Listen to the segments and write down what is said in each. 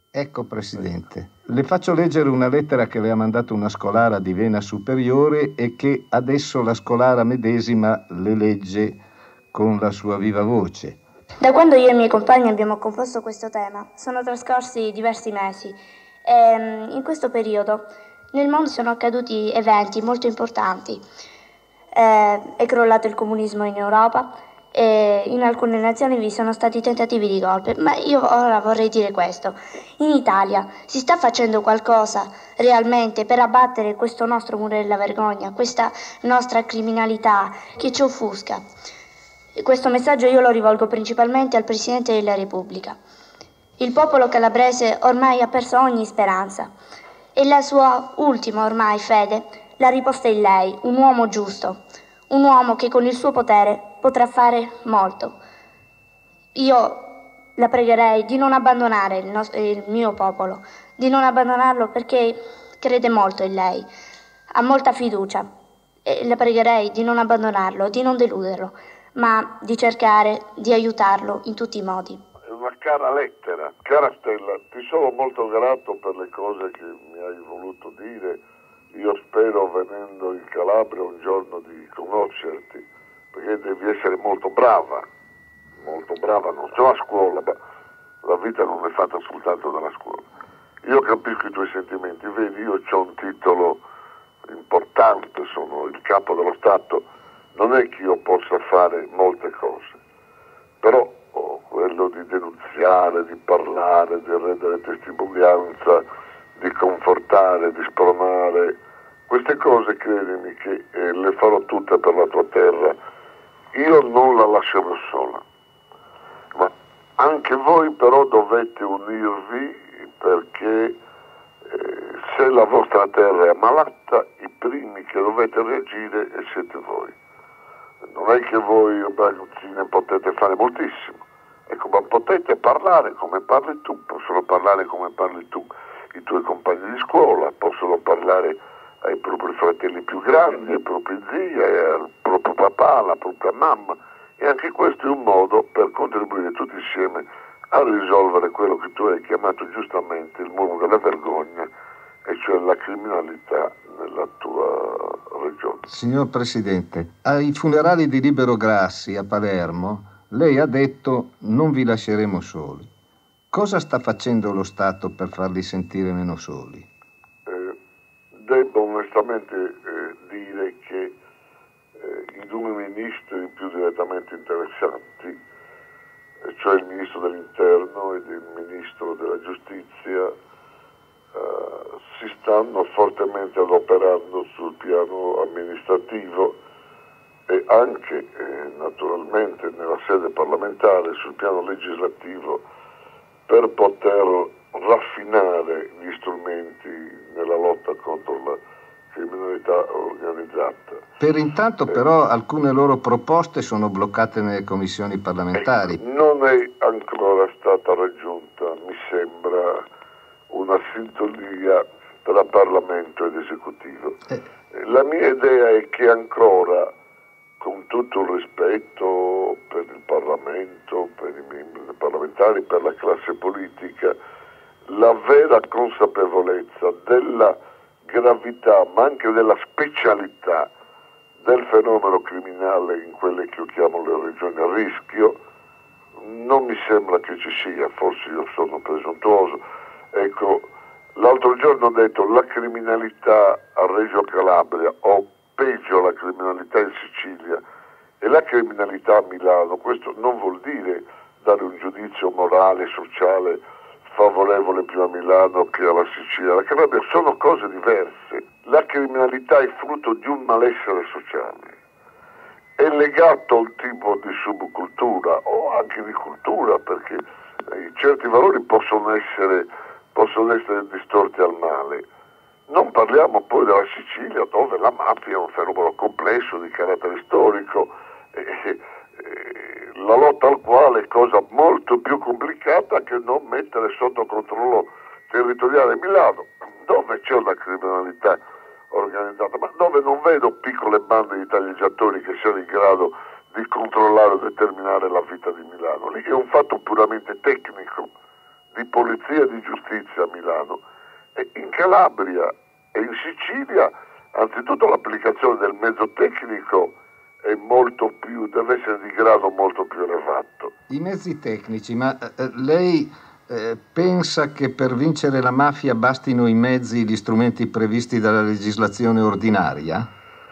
Ecco, Presidente, le faccio leggere una lettera che le ha mandato una scolara di Vena Superiore e che adesso la scolara medesima le legge con la sua viva voce. Da quando io e i miei compagni abbiamo composto questo tema, sono trascorsi diversi mesi e in questo periodo nel mondo sono accaduti eventi molto importanti. È crollato il comunismo in Europa e in alcune nazioni vi sono stati tentativi di golpe, ma io ora vorrei dire questo. In Italia si sta facendo qualcosa realmente per abbattere questo nostro muro della vergogna, questa nostra criminalità che ci offusca. Questo messaggio io lo rivolgo principalmente al Presidente della Repubblica. Il popolo calabrese ormai ha perso ogni speranza e la sua ultima ormai fede l'ha riposta in lei, un uomo giusto, un uomo che con il suo potere potrà fare molto. Io la pregherei di non abbandonare il mio popolo, di non abbandonarlo perché crede molto in lei, ha molta fiducia e la pregherei di non abbandonarlo, di non deluderlo, ma di cercare di aiutarlo in tutti i modi. È una cara lettera. Cara Stella, ti sono molto grato per le cose che mi hai voluto dire. Io spero, venendo in Calabria un giorno, di conoscerti, perché devi essere molto brava, non solo a scuola, ma la vita non è fatta soltanto dalla scuola. Io capisco i tuoi sentimenti, vedi, io ho un titolo importante, sono il capo dello Stato, non è che io possa fare molte cose, però quello di denunziare, di parlare, di rendere testimonianza, di confortare, di spronare, queste cose credimi che le farò tutte per la tua terra. Io non la lascerò sola, ma anche voi però dovete unirvi, perché se la vostra terra è ammalata, i primi che dovete reagire siete voi. Non è che voi ragazzine potete fare moltissimo, ecco, ma potete parlare come parli tu, possono parlare come parli tu i tuoi compagni di scuola, possono parlare ai propri fratelli più grandi, ai propri zii, al proprio papà, alla propria mamma, e anche questo è un modo per contribuire tutti insieme a risolvere quello che tu hai chiamato giustamente il muro della vergogna, e cioè la criminalità nella tua regione. Signor Presidente, ai funerali di Libero Grassi a Palermo, lei ha detto non vi lasceremo soli. Cosa sta facendo lo Stato per farli sentire meno soli? Devo onestamente dire che i due ministri più direttamente interessati, cioè il ministro dell'Interno ed il ministro della Giustizia, si stanno fortemente adoperando sul piano amministrativo e anche naturalmente nella sede parlamentare, sul piano legislativo, per poter raffinare gli strumenti nella lotta contro la criminalità organizzata. Per intanto però alcune loro proposte sono bloccate nelle commissioni parlamentari. Non è ancora stata raggiunta, mi sembra, una sintonia tra Parlamento ed Esecutivo. La mia idea è che ancora, con tutto il rispetto per il Parlamento, per i membri parlamentari, per la classe politica, la vera consapevolezza della gravità, ma anche della specialità del fenomeno criminale in quelle che io chiamo le regioni a rischio, non mi sembra che ci sia, forse io sono presuntuoso. Ecco, l'altro giorno ho detto la criminalità a Reggio Calabria, o peggio la criminalità in Sicilia e la criminalità a Milano. Questo non vuol dire dare un giudizio morale, sociale, favorevole più a Milano che alla Sicilia. La Calabria sono cose diverse. La criminalità è frutto di un malessere sociale, è legato al tipo di subcultura o anche di cultura, perché certi valori possono essere distorti al male. Non parliamo poi della Sicilia, dove la mafia è un fenomeno complesso di carattere storico, la lotta al quale è cosa molto più complicata che non mettere sotto controllo territoriale Milano, dove c'è una criminalità organizzata, ma dove non vedo piccole bande di taglieggiatori che siano in grado di controllare o determinare la vita di Milano. Lì è un fatto puramente tecnico, di polizia e di giustizia a Milano, e in Calabria e in Sicilia anzitutto l'applicazione del mezzo tecnico è molto più, deve essere di grado molto più elevato. I mezzi tecnici, ma lei pensa che per vincere la mafia bastino i mezzi, gli strumenti previsti dalla legislazione ordinaria?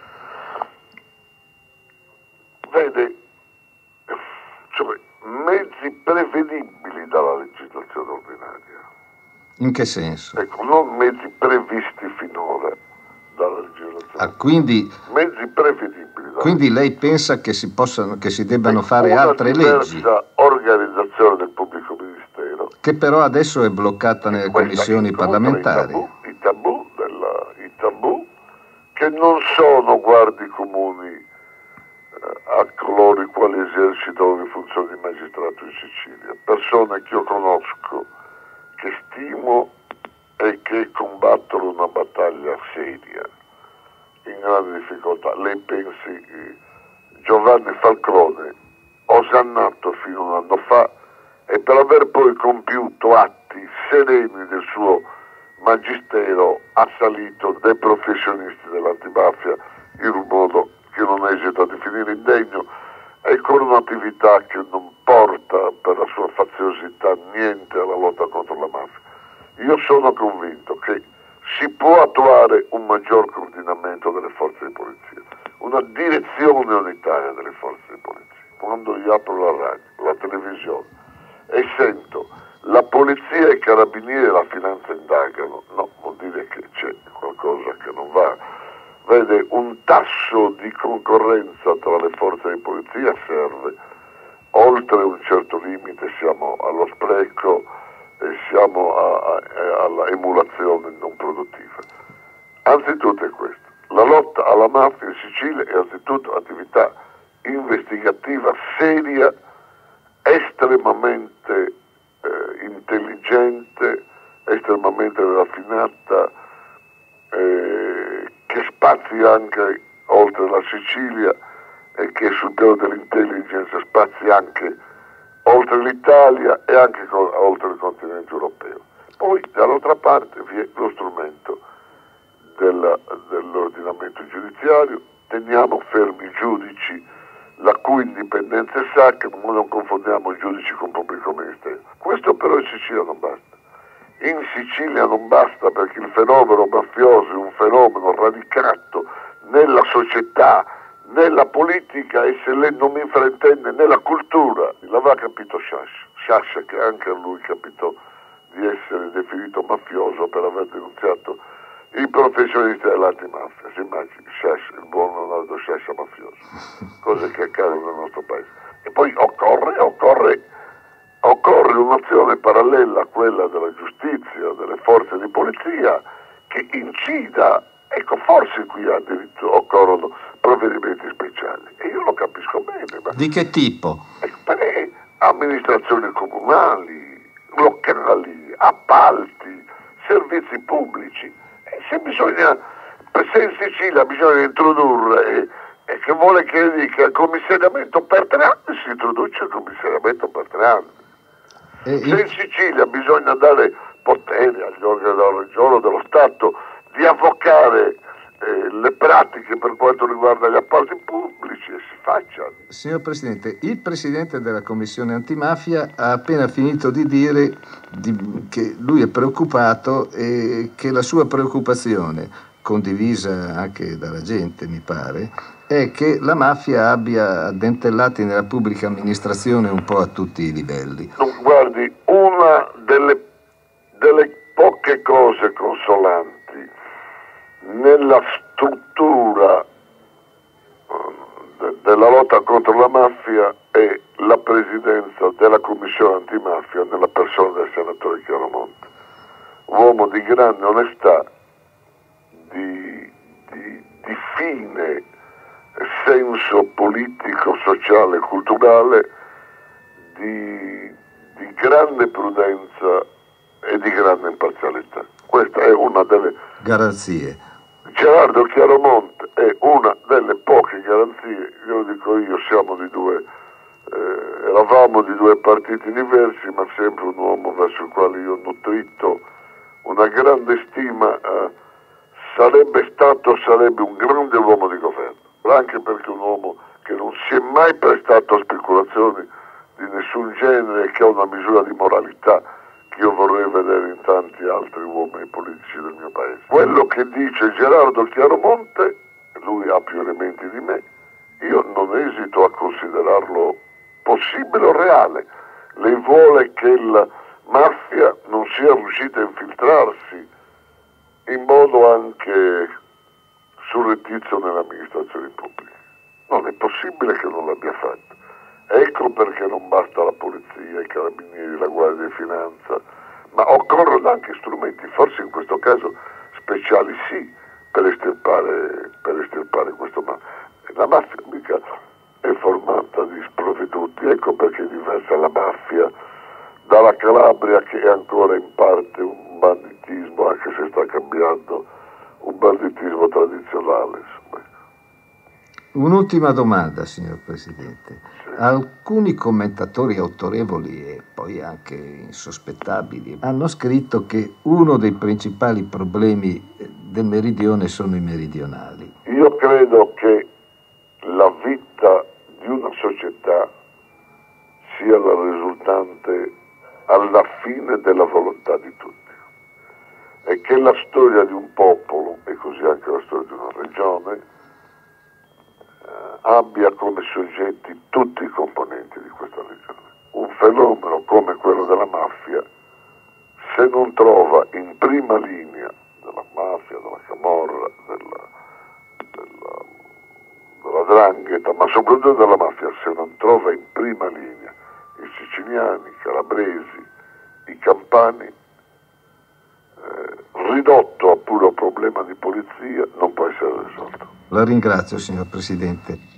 Vede, cioè mezzi prevedibili dalla legislazione ordinaria. In che senso? Ecco, non mezzi previsti finora dalla legislazione. Quindi, mezzi prevedibili. Quindi lei pensa che si debbano fare altre leggi? Una organizzazione del pubblico ministero. Che però adesso è bloccata nelle commissioni parlamentari. I tabù che non sono guardi comuni a coloro i quali esercitano le funzioni di magistrato in Sicilia. Persone che io conosco, che stimo e che combattono una battaglia seria, in grande difficoltà. Lei pensi, Giovanni Falcone, osannato fino a un anno fa, e per aver poi compiuto atti sereni del suo magistero ha salito dei professionisti dell'antimafia in un modo che non esito a definire indegno e con un'attività che non porta per la sua faziosità niente alla lotta contro la mafia. Io sono convinto che si può attuare un maggior coordinamento delle forze di polizia, una direzione unitaria delle forze di polizia. Quando io apro la radio, la televisione e sento la polizia e i carabinieri e la finanza indagano, no, vuol dire che c'è qualcosa che non va. Vede, un tasso di concorrenza tra le forze di polizia serve. Oltre un certo limite siamo allo spreco e siamo alla emulazione non produttiva. Anzitutto è questo. La lotta alla mafia in Sicilia è anzitutto attività investigativa seria, estremamente intelligente, estremamente raffinata, che spazia anche oltre la Sicilia e che sul piano dell'intelligence spazia anche oltre l'Italia e anche oltre il continente europeo. Poi dall'altra parte vi è lo strumento dell'ordinamento giudiziario, teniamo fermi i giudici, la cui indipendenza è sacra, ma non confondiamo i giudici con pubblico ministero. Questo però in Sicilia non basta. In Sicilia non basta perché il fenomeno mafioso è un fenomeno radicato nella società, nella politica e, se lei non mi fraintende, nella cultura. L'aveva capito Sciascia, che anche a lui capitò di essere definito mafioso per aver denunziato i professionisti dell'antimafia. Si immagini Sciascia, il buon Leonardo Sciascia mafioso, cose che accadono nel nostro paese. E poi occorre un'azione parallela a quella della giustizia, delle forze di polizia, che incida. Ecco, forse qui occorrono provvedimenti speciali e io lo capisco bene. Ma di che tipo? Per amministrazioni comunali, locali, appalti, servizi pubblici. E se in Sicilia bisogna introdurre e che vuole che dica il commissariamento per 3 anni, si introduce il commissariamento per 3 anni. Se in Sicilia bisogna dare potere agli organi della regione o dello Stato di avvocare le pratiche per quanto riguarda gli appalti pubblici, e si faccia. Signor Presidente, il Presidente della Commissione Antimafia ha appena finito di dire che lui è preoccupato e che la sua preoccupazione, condivisa anche dalla gente mi pare, è che la mafia abbia addentellati nella pubblica amministrazione un po' a tutti i livelli. Guardi, una delle poche cose consolanti nella struttura della lotta contro la mafia è la presidenza della Commissione Antimafia nella persona del senatore Chiaromonte, uomo di grande onestà, di fine senso politico, sociale e culturale, di grande prudenza e di grande imparzialità. Questa è una delle garanzie. Gerardo Chiaromonte è una delle poche garanzie, io lo dico io, siamo di due, eravamo Eravamo di due partiti diversi, ma sempre un uomo verso il quale io ho nutrito una grande stima. Sarebbe un grande uomo di governo, anche perché un uomo che non si è mai prestato a speculazioni di nessun genere e che ha una misura di moralità che io vorrei vedere in tanti altri uomini politici del mio paese. Quello che dice Gerardo Chiaromonte, lui ha più elementi di me, io non esito a considerarlo possibile o reale. Lei vuole che la mafia non sia riuscita a infiltrarsi in modo anche surrettizio nell'amministrazione pubblica. Non è possibile che non l'abbia fatto. Ecco perché non basta la polizia, i carabinieri, la guardia di finanza, ma occorrono anche strumenti, forse in questo caso speciali sì, per estirpare questo male. La mafia mica è formata di sprovveduti, ecco perché è diversa la mafia dalla Calabria, che è ancora in parte un banditismo, anche se sta cambiando, un banditismo tradizionale. Insomma. Un'ultima domanda, signor Presidente. Sì. Alcuni commentatori autorevoli e poi anche insospettabili hanno scritto che uno dei principali problemi del Meridione sono i meridionali. Io credo che la vita di una società sia la risultante alla fine della volontà di tutti e che la storia di un popolo, e così anche la storia di una regione, abbia come soggetti tutti i componenti di questa regione. Un fenomeno come quello della mafia, se non trova in prima linea della mafia, della camorra, della 'ndrangheta, ma soprattutto della mafia, se non trova in prima linea i siciliani, i calabresi, i campani, ridotto a puro problema di polizia, non può essere risolto. La ringrazio, signor Presidente.